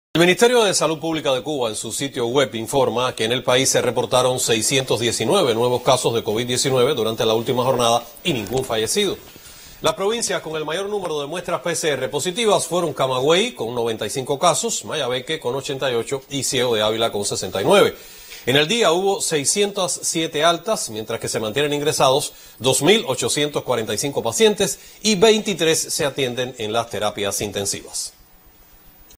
El Ministerio de Salud Pública de Cuba en su sitio web informa que en el país se reportaron 619 nuevos casos de COVID-19 durante la última jornada y ningún fallecido. Las provincias con el mayor número de muestras PCR positivas fueron Camagüey con 95 casos, Mayabeque con 88 y Ciego de Ávila con 69. En el día hubo 607 altas, mientras que se mantienen ingresados 2.845 pacientes y 23 se atienden en las terapias intensivas.